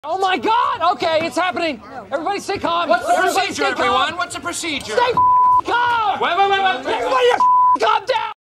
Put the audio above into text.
Oh my God! Okay, it's happening. Everybody stay calm. What's the procedure, everyone? What's the procedure? Stay calm! Wait.